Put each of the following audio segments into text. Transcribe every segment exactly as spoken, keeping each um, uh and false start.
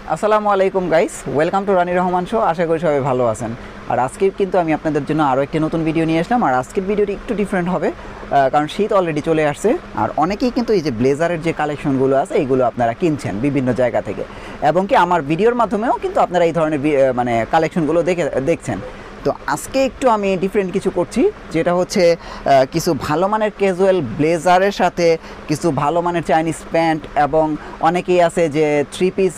আসসালামু আলাইকুম guys, welcome to Rani Rahman show. আশা করি সবাই ভালো আছেন। আর আজকে কিন্তু আমি আপনাদের জন্য আরও একটি নতুন ভিডিও নিয়ে আসলাম। আর আজকের ভিডিওটি একটু ডিফারেন্ট হবে, কারণ শীত অলরেডি চলে আসছে। আর অনেকেই কিন্তু এই যে ব্লেজারের যে কালেকশনগুলো আছে এইগুলো আপনারা কিনছেন বিভিন্ন জায়গা থেকে, এবং কি আমার ভিডিওর মাধ্যমেও কিন্তু আপনারা এই ধরনের মানে কালেকশনগুলো দেখে দেখছেন। তো আজকে একটু আমি ডিফারেন্ট কিছু করছি, যেটা হচ্ছে কিছু ভালো মানের ক্যাজুয়াল ব্লেজারের সাথে কিছু ভালো মানের চাইনিজ প্যান্ট, এবং অনেকেই আছে যে থ্রি পিস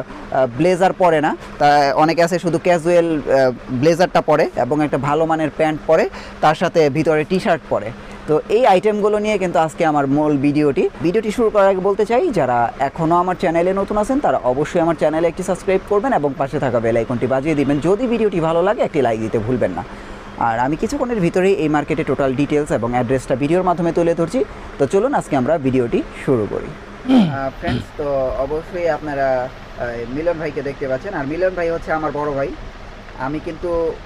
ব্লেজার পরে না, তা অনেকে আছে শুধু ক্যাজুয়াল ব্লেজারটা পরে এবং একটা ভালো মানের প্যান্ট পরে, তার সাথে ভিতরে টি শার্ট পরে। তো এই আইটেমগুলো নিয়ে কিন্তু আজকে আমার মূল ভিডিওটি ভিডিওটি শুরু করার আগে বলতে চাই, যারা এখনও আমার চ্যানেলে নতুন আছেন তারা অবশ্যই আমার চ্যানেলে একটি সাবস্ক্রাইব করবেন এবং পাশে থাকা বেল আইকনটি বাজিয়ে দিবেন। যদি ভিডিওটি ভালো লাগে একটি লাইক দিতে ভুলবেন না। আর আমি কিছুক্ষণের ভিতরেই এই মার্কেটে টোটাল ডিটেলস এবং অ্যাড্রেসটা ভিডিওর মাধ্যমে তুলে ধরছি। তো চলুন আজকে আমরা ভিডিওটি শুরু করি। ফ্রেন্ডস, তো অবশ্যই আপনারা মিলন ভাইকে দেখতে পাচ্ছেন। আর মিলন ভাই হচ্ছে আমার বড় ভাই। আমি কিন্তু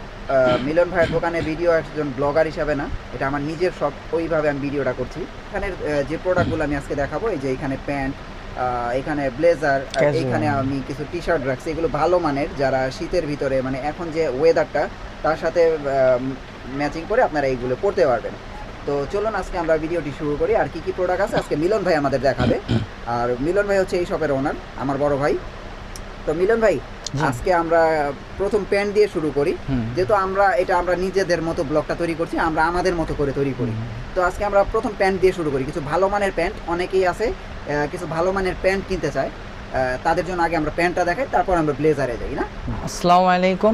মিলন ভাইয়ের দোকানে ভিডিও একজন ব্লগার হিসাবে না, এটা আমার নিজের সব, ওইভাবে আমি ভিডিওটা করছি। এখানের যে প্রোডাক্টগুলো আমি আজকে দেখাবো, এই যে এখানে প্যান্ট, এখানে ব্লেজার, এখানে আমি কিছু টি শার্ট রাখছি, এগুলো ভালো মানের, যারা শীতের ভিতরে মানে এখন যে ওয়েদারটা তার সাথে ম্যাচিং করে আপনারা এইগুলো পরতে পারবেন। তো চলুন আজকে আমরা ভিডিওটি শুরু করি। আর কি কি প্রোডাক্ট আছে আজকে মিলন ভাই আমাদের দেখাবে। আর মিলন ভাই হচ্ছে এই শপের ওনার, আমার বড় ভাই। তো মিলন ভাই, আজকে আমরা প্রথম প্যান্ট দিয়ে শুরু করি, যেহেতু আমরা এটা আমরা নিজেদের মতো ব্লগটা তৈরি করছি, আমরা আমাদের মতো করে তৈরি করি। তো আজকে আমরা প্রথম প্যান্ট দিয়ে শুরু করি। কিছু ভালো মানের প্যান্ট, অনেকেই আছে কিছু ভালো মানের প্যান্ট কিনতে চায়, তাদের জন্য আগে আমরা প্যান্টটা দেখাই, তারপর আমরা ব্লেজারে যাই। না, আসসালামু আলাইকুম।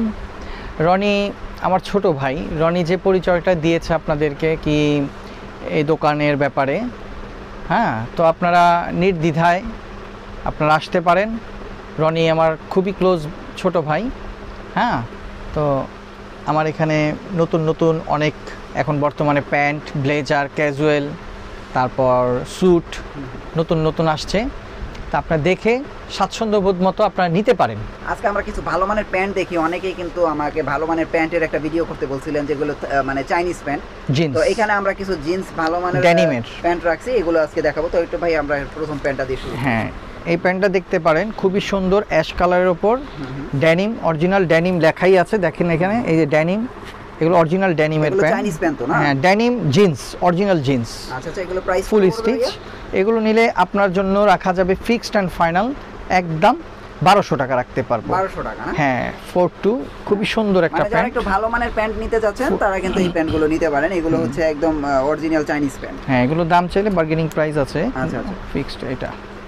রনি আমার ছোট ভাই। রনি যে পরিচয়টা দিয়েছে আপনাদেরকে কি এই দোকানের ব্যাপারে, হ্যাঁ, তো আপনারা নির্দ্বিধায় আপনারা আসতে পারেন। রনি আমার খুবই ক্লোজ ছোট ভাই। হ্যাঁ, তো আমার এখানে নতুন নতুন অনেক এখন বর্তমানে প্যান্ট, ব্লেজার, ক্যাজুয়াল, তারপর স্যুট নতুন নতুন আসছে। তা আপনারা দেখে স্বাচ্ছন্দ্যবোধ মতো আপনারা নিতে পারেন। আজকে আমরা কিছু ভালো মানের প্যান্ট দেখি। অনেকেই কিন্তু আমাকে ভালো মানের প্যান্টের একটা ভিডিও করতে বলছিলেন, যেগুলো মানে চাইনিজ প্যান্ট, জিন্স। তো এখানে আমরা কিছু জিন্স ভালো মানের ডেনিমের প্যান্ট রাখছি, এগুলো আজকে দেখাবো। তো একটু ভাই আমরা প্রথম প্যান্টটা দিয়ে শুরু। হ্যাঁ, এই প্যান্টটা দেখতে পারেন, খুবই সুন্দর অ্যাশ কালারের ওপর ডেনিম, অরিজিনাল ডেনিম লেখাই আছে, দেখেন এখানে এই যে ডেনিম, এগুলো অরিজিনাল ডেনিমের প্যান্ট, চাইনিজ প্যান্ট তো না? হ্যাঁ, ডেনিম জিন্স, অরিজিনাল জিন্স। আচ্ছা আচ্ছা, এগুলো প্রাইস ফুল স্টিচ। এগুলো নিলে আপনার জন্য রাখা যাবে ফিক্সড অ্যান্ড ফাইনাল একদম বারোশো টাকা রাখতে পারবো। বারোশো টাকা না? হ্যাঁ, ফোর টু, খুবই সুন্দর একটা প্যান্ট। একটু ভালো মানের প্যান্ট নিতে যাচ্ছেন তারা কিন্তু এই প্যান্টগুলো নিতে পারেন। এগুলো হচ্ছে একদম অরিজিনাল চাইনিজ প্যান্ট। হ্যাঁ, এগুলো দাম চাইলে বার্গেনিং প্রাইস আছে। আচ্ছা আচ্ছা, ফিক্সড এটা।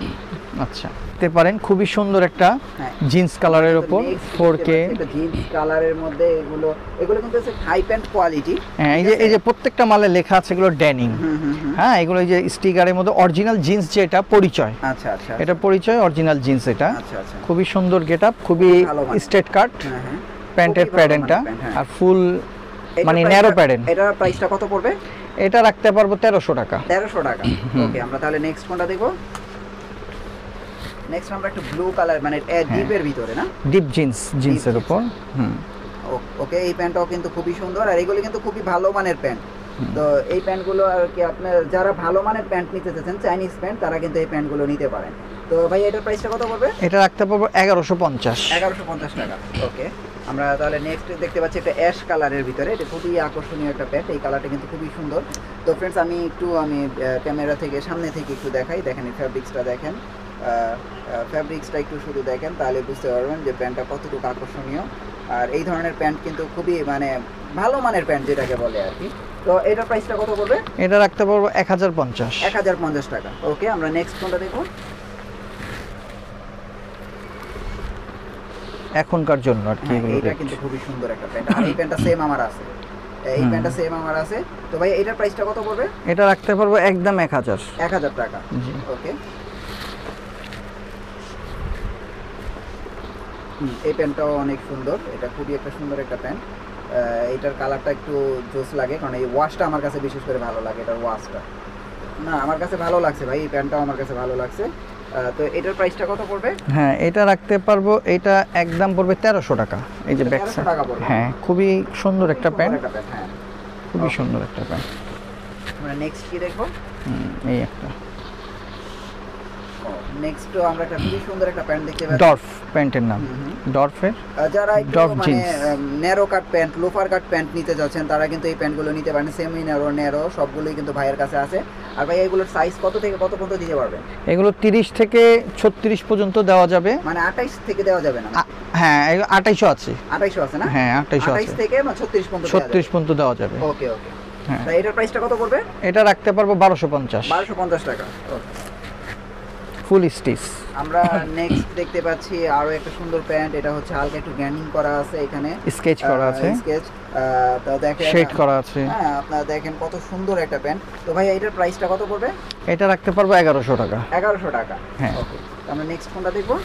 আচ্ছা, দেখতে পারেন খুবই সুন্দর একটা জিন্স কালারের উপর ফোর কে জিন্স কালারের মধ্যে, এগুলো এগুলো কিন্তু হাই প্যান্ট কোয়ালিটি। হ্যাঁ, এই যে এই যে প্রত্যেকটা মালে লেখা আছে এগুলো ডেনিম। হ্যাঁ, এগুলো এই যে স্টিকারের মধ্যে অরিজিনাল জিন্স, যেটা পরিচয়। আচ্ছা আচ্ছা, এটা পরিচয় অরিজিনাল জিন্স এটা। আচ্ছা আচ্ছা, খুবই সুন্দর গেটআপ, খুবই স্ট্রেট কাট প্যান্টের প্যাডেনটা, আর ফুল মানে ন্যারো প্যাডেন। এটার প্রাইসটা কত পড়বে? এটা রাখতে পারবো তেরোশো টাকা। তেরোশো টাকা, ওকে। আমরা তাহলে নেক্সট কোনটা দেখব? নেক্সট আমরা একটু ব্লু কালার, মানে ডিপের ভিতরে না, ডিপ জিন্স, জিন্সের উপর। হুম, ওকে। এই প্যান্টটাও কিন্তু খুবই সুন্দর, আর এগুলো কিন্তু খুবই ভালো মানের প্যান্ট। তো এই প্যান্টগুলো আর কি আপনার যারা ভালো মানের প্যান্ট নিতে চাচ্ছেন, চাইনিজ প্যান্ট, তারা কিন্তু এই প্যান্টগুলো নিতে পারেন। তো ভাই এটার প্রাইসটা কত পড়বে? এটা রাখতে পারবো এগারোশো পঞ্চাশ। এগারোশো পঞ্চাশ টাকা, ওকে। আমরা তাহলে নেক্সট দেখতে পাচ্ছি একটা অ্যাশ কালারের ভিতরে, এটা খুবই আকর্ষণীয় একটা প্যান্ট। এই কালারটা কিন্তু খুবই সুন্দর। তো ফ্রেন্ডস, আমি একটু আমি ক্যামেরা থেকে সামনে থেকে একটু দেখাই। দেখেন এই ফ্যাব্রিক্সটা, দেখেন ফ্যাব্রিক্সটা একটু শুধু দেখেন, তাহলে বুঝতে পারবেন যে প্যান্টটা কতটুকু আকর্ষণীয়। আর এই ধরনের প্যান্ট কিন্তু খুবই মানে ভালো মানের প্যান্ট যেটাকে বলে আর কি। তো এটার প্রাইসটা কত পড়বে? এটা রাখতে পারবো এক হাজার পঞ্চাশ। এক হাজার পঞ্চাশ টাকা, ওকে। আমরা নেক্সট কোনটা দেখব? এখনকার জন্য আর কি, এটা কিন্তু খুবই সুন্দর একটা প্যান্ট। আর এই প্যান্টটা সেম আমার আছে, এই প্যান্টটা সেম আমার আছে। তো ভাই এটার প্রাইসটা কত পড়বে? এটা রাখতে পারবো একদম এক হাজার। এক হাজার টাকা, ওকে। এই প্যান্টটাও অনেক সুন্দর, এটা খুবই একটা সুন্দর একটা প্যান্ট। এটার কালারটা একটু জোস লাগে, কারণ এই ওয়াশটা আমার কাছে বিশেষ করে ভালো লাগে। এটার ওয়াশটা না আমার কাছে ভালো লাগছে ভাই, এই প্যান্টটাও আমার কাছে ভালো লাগছে। তো এটার প্রাইসটা কত পড়বে? হ্যাঁ, এটা রাখতে পারবো, এটা একদম পড়বে তেরোশো টাকা। এই যে ব্যাক সাইড, হ্যাঁ, খুবই সুন্দর একটা প্যান্ট। হ্যাঁ, খুবই সুন্দর একটা প্যান্ট। আমরা নেক্সট কি দেখবো? হুম, এই একটা নেক্সট আমরা একটা খুবই সুন্দর একটা প্যান্ট দেখতে পাচ্ছি। ডর্ফ প্যান্টের নাম, হুম হুম। ডর্ফের। আহ, যারা একটু ডর্ফ মানে jeans. Narrow cut pant, loafer cut pant নিতে যাচ্ছেন তারা কিন্তু এই প্যান্টগুলো নিতে পারেন। সেমি ন্যারো, ন্যারো সবগুলোই কিন্তু ভাইয়ের কাছে আছে। আর ভাই এগুলোর সাইজ কত থেকে কত পর্যন্ত দিতে পারবেন? এগুলো তিরিশ থেকে ছত্রিশ পর্যন্ত দেওয়া যাবে। মানে আঠাইশ থেকে দেওয়া যাবে না? আ- হ্যাঁ, আঠাইশো আছে। আঠাইশো আছে না? হ্যাঁ, আঠাইশো আঠাইশ আছে। থেকে ছত্রিশ পর্যন্ত ছত্রিশ পর্যন্ত দেওয়া যাবে। ওকে ওকে। হ্যাঁ, তাই এটার প্রাইসটা কত পড়বে? এটা রাখতে পারবো বারোশো পঞ্চাশ, বারোশো পঞ্চাশ টাকা। ওকে। ফুল স্টিচ। আমরা নেক্সট দেখতে পাচ্ছি আরো একটা সুন্দর প্যান্ট। এটা হচ্ছে হালকা একটু গ্যান্ডিং করা আছে, এখানে স্কেচ করা আছে, স্কেচ তো দেখেন, শেড করা আছে। হ্যাঁ আপনারা দেখেন কত সুন্দর একটা প্যান্ট। তো ভাই এটার প্রাইসটা কত পড়বে? এটা রাখতে পারবো এগারোশো টাকা। এগারোশো টাকা। হ্যাঁ। ওকে, আমরা নেক্সট কোনটা দেখবো?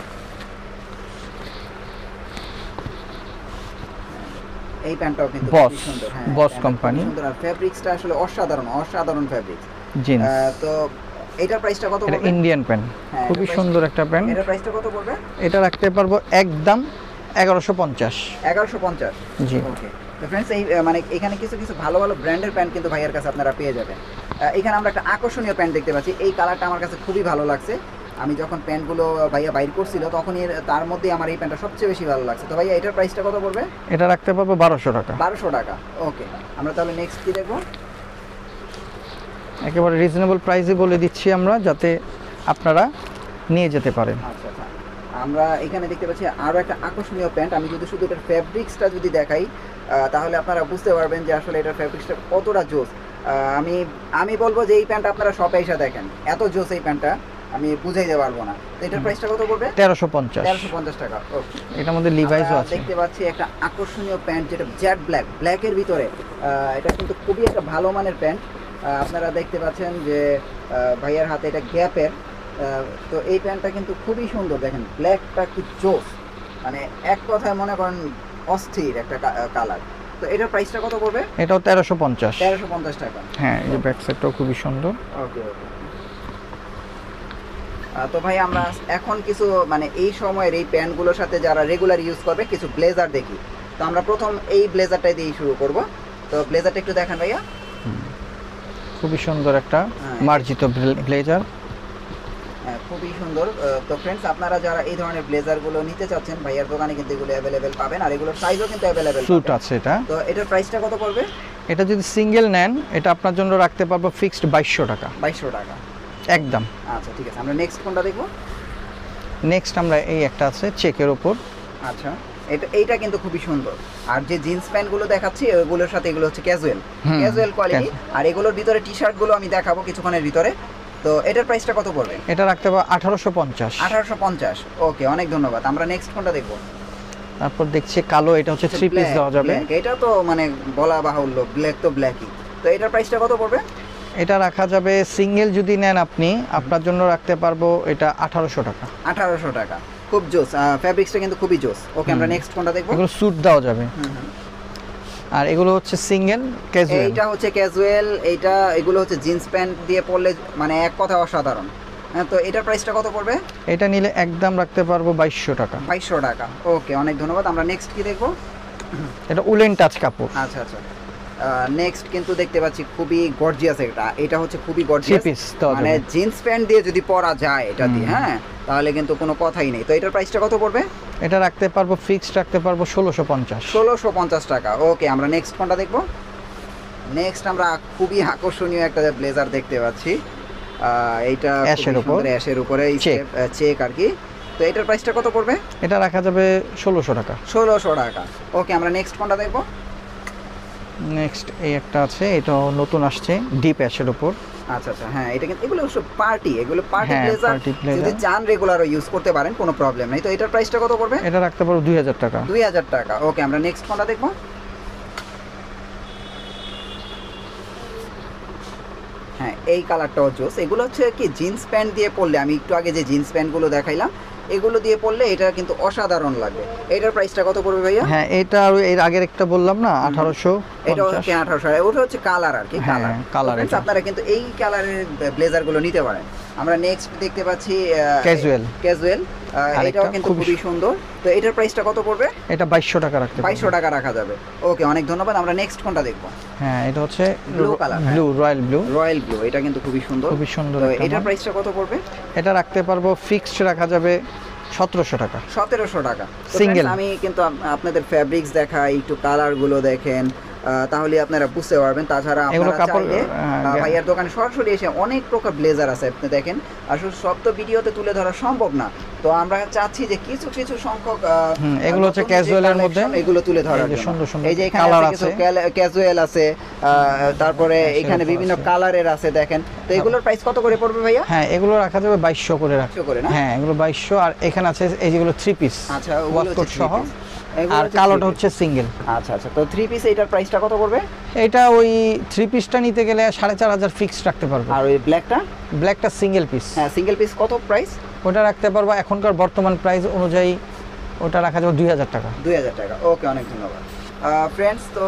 এই প্যান্টটাও কিন্তু বস, খুবই সুন্দর। হ্যাঁ, বস প্যান্টটা কোম্পানি। খুবই সুন্দর আর ফেব্রিক্সটা আসলে অসাধারণ, অসাধারণ ফেব্রিক্স। জিন্স। তো এটার প্রাইসটা কত এটা পড়বে? ইন্ডিয়ান প্যান্ট, হ্যাঁ, খুবই এটার সুন্দর একটা প্যান্ট। এটার প্রাইসটা কত পড়বে? এটা রাখতে পারবো একদম এগারোশো পঞ্চাশ। এগারোশো পঞ্চাশ। জি। ওকে। তো ফ্রেন্ডস এই আহ, মানে এখানে কিছু কিছু ভালো ভালো ব্র্যান্ডের প্যান্ট কিন্তু ভাইয়ের কাছে আপনারা পেয়ে যাবেন। আহ, এখানে আমরা একটা আকর্ষণীয় প্যান্ট দেখতে পাচ্ছি। এই কালারটা আমার কাছে খুবই ভালো লাগছে। আমি যখন প্যান্টগুলো ভাইয়া বাইর করছিল তখনই এর- তার মধ্যে আমার এই প্যান্টটা সবচেয়ে বেশি ভালো লাগছে। তো ভাইয়া এটার প্রাইসটা কত পড়বে? এটা রাখতে পারবো বারোশো টাকা। বারোশো টাকা। ওকে, আমরা তাহলে নেক্সট কি দেখবো? একেবারে রিজনেবল প্রাইসে বলে দিচ্ছি আমরা, যাতে আপনারা নিয়ে যেতে পারেন। আচ্ছা আচ্ছা, আমরা এখানে দেখতে পাচ্ছি আরও একটা আকর্ষণীয় প্যান্ট। আমি যদি শুধু এটার ফ্যাব্রিক্সটা যদি দেখাই আহ, তাহলে আপনারা বুঝতে পারবেন যে আসলে এটার ফ্যাব্রিক্সটা কতটা জোস। আমি আমি বলবো যে এই প্যান্টটা আপনারা শপে এসে দেখেন, এত জোস এই প্যান্টটা, আমি বুঝাইতে পারবো না। তো এটার প্রাইসটা কত পড়বে? তেরোশো পঞ্চাশ। তেরোশো পঞ্চাশ টাকা। ওকে। এটার মধ্যে লিভাইসও আমরা আছে। দেখতে পাচ্ছি একটা আকর্ষণীয় প্যান্ট, যেটা জেড ব্ল্যাক, ব্ল্যাকের ভিতরে। আহ, এটা কিন্তু খুবই একটা ভালো মানের প্যান্ট। আহ, আপনারা দেখতে পাচ্ছেন যে আহ, ভাইয়ার হাতে এটা গ্যাপের। তো এই প্যান্টটা কিন্তু খুবই সুন্দর, দেখেন ব্ল্যাকটা কি জোস, মানে এক কথায় মনে করেন অস্থির একটা কালার। তো এটার প্রাইসটা কত পড়বে? এটাও তেরোশো পঞ্চাশ। তেরোশো পঞ্চাশ টাকা। হ্যাঁ, এই যে ব্যাক সাইডটাও খুবই সুন্দর। ওকে ওকে। তো ভাই আমরা এখন কিছু মানে এই সময়ের এই প্যান্টগুলোর সাথে যারা রেগুলার ইউজ করবে কিছু ব্লেজার দেখি। তো আমরা প্রথম এই ব্লেজারটাই দিয়ে শুরু করব। তো ব্লেজারটা একটু দেখান ভাইয়া। খুবই সুন্দর একটা হ্যাঁ। মার্জিত ব্লেজার। হ্যাঁ, খুবই সুন্দর। আহ, তো ফ্রেন্ডস আপনারা যারা এই ধরনের ব্লেজারগুলো নিতে চাচ্ছেন ভাইয়ার দোকানে কিন্তু এগুলো অ্যাভেলেবেল পাবেন, আর এগুলোর সাইজও কিন্তু অ্যাভেলেবেল স্যুট আছে এটা। তো এটার প্রাইসটা কত পড়বে? এটা যদি সিঙ্গেল নেন এটা আপনার জন্য রাখতে পারবো ফিক্সড বাইশশো টাকা বাইশশো টাকা একদম। আচ্ছা ঠিক আছে, আমরা নেক্সট কোনটা দেখবো? নেক্সট আমরা এই একটা আছে চেকের ওপর। আচ্ছা, এটা এইটা কিন্তু খুবই সুন্দর। আর যে জিন্স প্যান্টগুলো দেখাচ্ছি ওগুলোর সাথে এগুলো হচ্ছে casual, hmm, casual quality. casual। আর এগুলোর ভিতরে টি শার্টগুলো আমি দেখাবো কিছুক্ষণের ভিতরে। তো এটার প্রাইসটা কত পড়বে? এটা রাখতে পারবো আঠারোশো পঞ্চাশ। আঠারোশো পঞ্চাশ। ওকে, অনেক ধন্যবাদ। আমরা নেক্সট কোনটা দেখবো? তারপর দেখছি কালো, এটা হচ্ছে থ্রি পিস Black, দেওয়া যাবে। black। এটা তো মানে বলা বাহুল্য, ব্ল্যাক তো ব্ল্যাকই। তো এটার প্রাইসটা কত পড়বে? এটা রাখা যাবে সিঙ্গেল যদি নেন আপনি, আপনার জন্য রাখতে পারবো এটা আঠারোশো টাকা। আঠারোশো টাকা। খুব জোস, ফ্যাব্রিক্সটা কিন্তু খুবই জোস। ওকে, আমরা হুম। নেক্সট কোনটা দেখবো? এগুলো স্যুট দেওয়া যাবে। হুম, হুম। আর এগুলো হচ্ছে সিঙ্গেল ক্যাজুয়াল। এইটা হচ্ছে ক্যাজুয়াল, এইটা এগুলো হচ্ছে জিন্স প্যান্ট দিয়ে পরলে মানে এক কথা অসাধারণ। হ্যাঁ, তো এটার প্রাইসটা কত পড়বে? এটা নিলে একদম রাখতে পারবো বাইশশো টাকা। বাইশশো টাকা। ওকে, অনেক ধন্যবাদ। আমরা নেক্সট কি দেখবো? এটা উলেন টাচ কাপড়। আচ্ছা আচ্ছা, নেক্সট কিন্তু দেখতে পাচ্ছি খুবই গর্জিয়াস। এটা এটা হচ্ছে খুবই থ্রি গর্জিয়াস, পিস দেওয়া মানে যাবে। জিন্স প্যান্ট দিয়ে যদি পরা যায় এটা দিয়ে, হুম। হ্যাঁ, তাহলে কিন্তু কোনো কথাই নেই। তো এটার প্রাইসটা কত পড়বে? এটা রাখতে পারবো ফিক্সড রাখতে পারবো ষোলোশো পঞ্চাশ। ষোলোশো পঞ্চাশ টাকা। ওকে, আমরা নেক্সট কোনটা দেখবো? নেক্সট আমরা খুবই আকর্ষণীয় একটা ব্লেজার দেখতে পাচ্ছি। আহ, এইটা অ্যাশের উপর। অ্যাশের উপরে চেক। চেক আর কি। তো এটার প্রাইসটা কত পড়বে? এটা রাখা যাবে ষোলোশো টাকা। ষোলোশো টাকা। ওকে, আমরা নেক্সট কোনটা দেখবো? নেক্সট এই একটা আছে, এটা নতুন আসছে ডিপ অ্যাশের উপর। আচ্ছা আচ্ছা, হ্যাঁ, এটা কিন্তু এগুলো সব পার্টি, এগুলো পার্টি হ্যাঁ, ব্লেজার। party blazer। যদি চান রেগুলারও ইউজ করতে পারেন, কোনো প্রবলেম নেই। তো এটার প্রাইসটা কত পড়বে? এটা রাখতে পারবো দুই হাজার টাকা। দুই হাজার টাকা। ওকে, আমরা নেক্সট কোনটা দেখবো? হ্যাঁ, এই কালারটাও জোস। এগুলো হচ্ছে কি জিন্স প্যান্ট দিয়ে পরলে, আমি একটু আগে যে জিন্স প্যান্টগুলো দেখাইলাম এগুলো দিয়ে পরলে এটা কিন্তু অসাধারণ লাগবে। এটার প্রাইসটা কত পড়বে ভাইয়া? হ্যাঁ, এটা আর এর আগের একটা বললাম না আঠারোশো এটা পঞ্চাশ। হচ্ছে আঠারোশো। ওটা হচ্ছে কালার আর কি, হ্যাঁ, কালার। colour এটা। আপনারা কিন্তু এই কালারের ব্লেজারগুলো নিতে পারেন। আমরা নেক্সট দেখতে পাচ্ছি Casual। ক্যাজুয়াল। আরেকটা এটাও কিন্তু খুবই খুবই সুন্দর। তো এটার প্রাইসটা কত পড়বে? এটা বাইশশো টাকা রাখতে পারবেন। বাইশশো টাকা রাখা যাবে। ওকে, অনেক ধন্যবাদ। আমরা নেক্সট কোনটা দেখবো? হ্যাঁ, এটা হচ্ছে blue colour, blue royal blue. Royal blue, এটা কিন্তু খুবই সুন্দর, খুবই সুন্দর তো একটা এটার মাল। প্রাইসটা কত পড়বে? এটা রাখতে পারবো ফিক্সড রাখা যাবে সতেরোশো টাকা। সতেরোশো টাকা Single। আমি কিন্তু আপ- আপনাদের ফ্যাব্রিক্স দেখাই, একটু কালারগুলো দেখেন, আহ, তাহলে আপনারা বুঝতে পারবেন। তাছাড়া এগুলো আপনারা কাপড়, চাইলে আহ, আহ, গা- ভাইয়ার দোকানে সরাসরি এসে অনেক প্রকার ব্লেজার আছে, আপনি দেখেন। আসলে সব তো ভিডিওতে তুলে ধরা সম্ভব না, তো আমরা চাচ্ছি যে কিছু কিছু সংখ্যক আহ, হুম, এগুলো হচ্ছে নতুন যে ক্যাজুয়ালের মধ্যে collection, এগুলো তুলে ধরার এই যে জন্য। সুন্দর সুন্দর এই যে এখানে কালার আছে কিছু আছে। ক্যাজুয়াল আছে, আহ, তারপরে হ্যাঁ, এখানে সেরকম বিভিন্ন আছে। কালারের আছে, দেখেন। তো এগুলোর প্রাইস কত করে পড়বে ভাইয়া? হ্যাঁ, এগুলো রাখা যাবে বাইশশো করে রাখা। বাইশশো করে না? হ্যাঁ, এগুলো বাইশশো। আর এখানে আছে এই যেগুলো থ্রি পিস, আচ্ছা, ওগুলো ওয়াশকোট হচ্ছে সহ। three piece। এগুলো আর হচ্ছে কালোটা three হচ্ছে সিঙ্গেল। piece। আচ্ছা আচ্ছা, তো থ্রি পিস এটার প্রাইসটা কত পড়বে? এটা ওই থ্রি পিসটা নিতে গেলে সাড়ে চার হাজার ফিক্সড রাখতে পারবো। আর ওই ব্ল্যাকটা? ব্ল্যাকটা সিঙ্গেল পিস, হ্যাঁ, সিঙ্গেল পিস কত প্রাইস? ওটা রাখতে পারবো এখনকার বর্তমান প্রাইস অনুযায়ী ওটা রাখা যাবে দুই হাজার টাকা। দুই হাজার টাকা। ওকে, অনেক ধন্যবাদ ফ্রেন্ডস। তো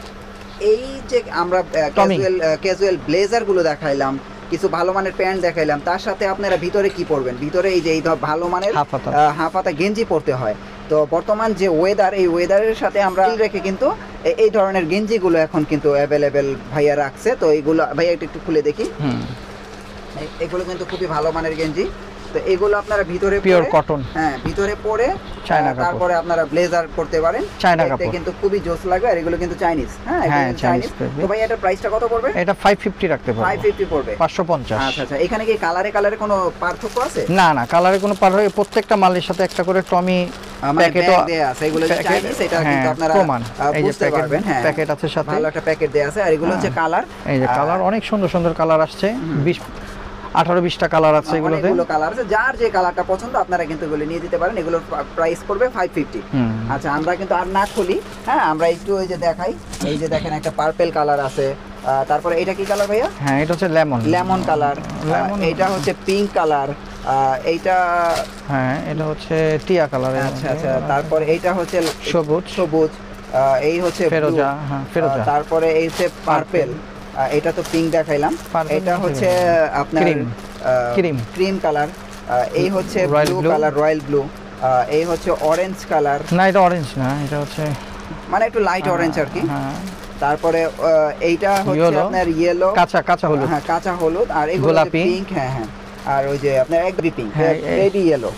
এই যে আমরা Tommy। ক্যাজুয়াল ক্যাজুয়াল ব্লেজারগুলো দেখাইলাম, কিছু ভালো মানের প্যান্ট দেখাইলাম, তার সাথে আপনারা ভিতরে কি পরবেন? ভিতরে এই যে এই ধর ভালো মানের হাফ হাতা। আহ, হাফ হাতা গেঞ্জি পরতে হয়। তো বর্তমান যে ওয়েদার, এই ওয়েদারের সাথে আমরা মিল রেখে কিন্তু এ- এই ধরনের গেঞ্জিগুলো এখন কিন্তু অ্যাভেলেবেল ভাইয়া রাখছে। তো এইগুলো ভাইয়া একটু একটু খুলে দেখি। হুম, এ- এগুলো কিন্তু খুবই ভালো মানের গেঞ্জি। তো এগুলো আপনারা ভিতরে পিওর পরে- কটন। হ্যাঁ, ভিতরে পরে চায়না আহ, কাপড়। তারপরে আপনারা ব্লেজার করতে পারেন। চায়না দেখতে কাপড়। কিন্তু খুবই জোস লাগবে। আর এগুলো কিন্তু চাইনিজ। হ্যাঁ, এগুলো হ্যাঁ, কিন্তু Chinese চাইনিজ। fabric। তো ভাই এটার প্রাইসটা কত পড়বে? এটা ফাইভ ফিফটি রাখতে পারবো। ফাইভ ফিফটি পড়বে। পাঁচশো পঞ্চাশ। আচ্ছা আচ্ছা, এখানে কি কালারে কালারে কোনো পার্থক্য আছে? না না, কালারে কোনো পার হয়ে প্রত্যেকটা মালের সাথে একটা করে টমি মানে প্যাকেটও bag দেয়া আছে। এগুলো যে প্যাকেট, চাইনিজ, এটা হ্যাঁ, কিন্তু আপনারা প্রমাণ। আহ, এই যে বুঝতে প্যাকেট- পারবেন। হ্যাঁ, প্যাকেট আছে সাথে। ভালো একটা প্যাকেট দেয়া আছে। আর এগুলো হচ্ছে কালার। এই যে কালার অনেক সুন্দর সুন্দর কালার আসছে, বিশ আঠারো বিশটা কালার আছে এগুলোতে। অনেকগুলো কালার আছে, যার যে কালারটা পছন্দ আপনারা কিন্তু এগুলো নিয়ে যেতে পারেন। এগুলোর প্রাইস পড়বে ফাইভ ফিফটি। হুম। আচ্ছা, আমরা কিন্তু আর না খুলি। হ্যাঁ, আমরা একটু ওই যে দেখাই। এই যে দেখেন, একটা পার্পল কালার আছে, আহ, তারপরে এটা কি কালার ভাইয়া? হ্যাঁ, এটা হচ্ছে লেমন। Lemon colour. লেমন। এটা হচ্ছে পিঙ্ক কালার। এইটা হ্যাঁ, এটা হচ্ছে টিয়া কালার। আচ্ছা আচ্ছা, তারপরে এইটা হচ্ছে সবুজ। সবুজ। আহ, এই হচ্ছে ফেরোজা, blue। হ্যাঁ, ফেরোজা। আহ, তারপরে এই হচ্ছে পার্পল। এটা তো পিঙ্ক দেখাইলাম। Purple এটা না হচ্ছে আপনার Cream। Cream। Cream colour. এই হচ্ছে Royal blue blue। Colour, royal blue. এই হচ্ছে অরেঞ্জ কালার, না, এটা অরেঞ্জ না, এটা হচ্ছে মানে একটু লাইট অরেঞ্জ আর কি। হ্যাঁ, তারপরে আহ, এইটা হচ্ছে Yellow। আপনার ইয়েলো, কাঁচা কাঁচা হলুদ। হ্যাঁ, কাঁচা হলুদ। আর এগুলো গোলাপি। পিঙ্ক। হ্যাঁ হ্যাঁ, আর ওই যে আপনার একদমই পিঙ্ক, হ্যাঁ, এই- বেবি ইয়েলো।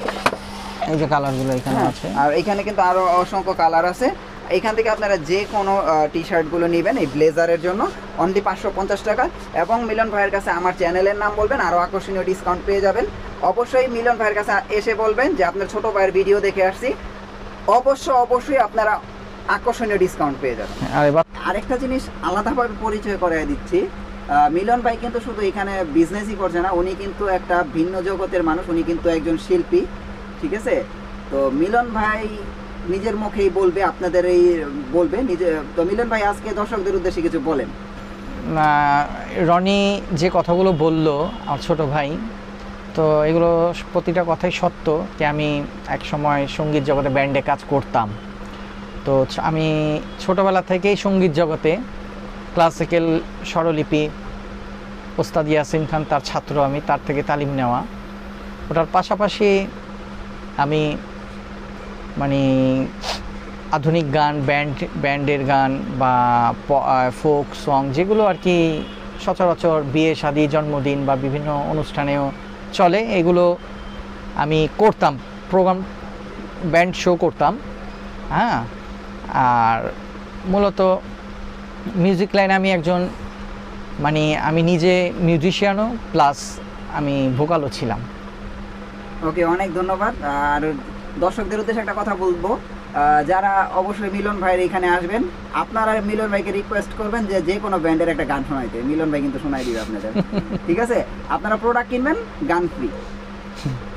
এই যে কালারগুলো এখানে হ্যাঁ, আছে। আর এখানে কিন্তু আরো অসংখ্য কালার আছে। এখান থেকে আপনারা যে কোনো টি শার্টগুলো নেবেন এই ব্লেজারের জন্য অনলি পাঁচশো পঞ্চাশ টাকা। এবং মিলন ভাইয়ের কাছে আমার চ্যানেলের নাম বলবেন, আরও আকর্ষণীয় ডিসকাউন্ট পেয়ে যাবেন। অবশ্যই মিলন ভাইয়ের কাছে এসে বলবেন যে আপনার ছোট ভাইয়ের ভিডিও দেখে আসছি, অবশ্য অবশ্যই আপনারা আকর্ষণীয় ডিসকাউন্ট পেয়ে যাবেন। আর এবার আরেকটা জিনিস আলাদাভাবে পরিচয় করিয়ে দিচ্ছি, আহ, মিলন ভাই কিন্তু শুধু এখানে বিজনেসই করছে না, উনি কিন্তু একটা ভিন্ন জগতের মানুষ, উনি কিন্তু একজন শিল্পী। ঠিক আছে, তো মিলন ভাই নিজের মুখেই বলবে, আপনাদের এই বলবে নিজে। তো মিলন ভাই আজকে দর্শকদের উদ্দেশ্যে কিছু বলেন। না, রনি যে কথাগুলো বললো আমার ছোট ভাই, তো এগুলো প্রতিটা কথাই সত্য। যে আমি এক সময় সঙ্গীত জগতে ব্যান্ডে কাজ করতাম। তো ছ- আমি ছোটোবেলা থেকেই সঙ্গীত জগতে ক্লাসিক্যাল স্বরলিপি ওস্তাদ ইয়াসিন খান তার ছাত্র আমি, তার থেকে তালিম নেওয়া। ওটার পাশাপাশি আমি মানে আধুনিক গান, ব্যান্ড ব্যান্ডের গান বা ফোক সং, যেগুলো আর কি সচরাচর বিয়ে শাদী জন্মদিন বা বিভিন্ন অনুষ্ঠানেও চলে, এগুলো আমি করতাম, প্রোগ্রাম ব্যান্ড শো করতাম। হ্যাঁ, আর মূলত মিউজিক লাইনে আমি একজন মানে আমি নিজে মিউজিশিয়ানও প্লাস আমি ভোকালও ছিলাম। ওকে, অনেক ধন্যবাদ। আর দর্শকদের উদ্দেশ্যে একটা কথা বলবো, আহ, যারা অবশ্যই মিলন ভাইয়ের এখানে আসবেন, আপনারা মিলন ভাইকে রিকোয়েস্ট করবেন যে যে কোনো ব্যান্ডের একটা গান শোনাইতে, মিলন ভাই কিন্তু শোনাই দিবে আপনাদের। ঠিক আছে, আপনারা প্রোডাক্ট কিনবেন, গান ফ্রি।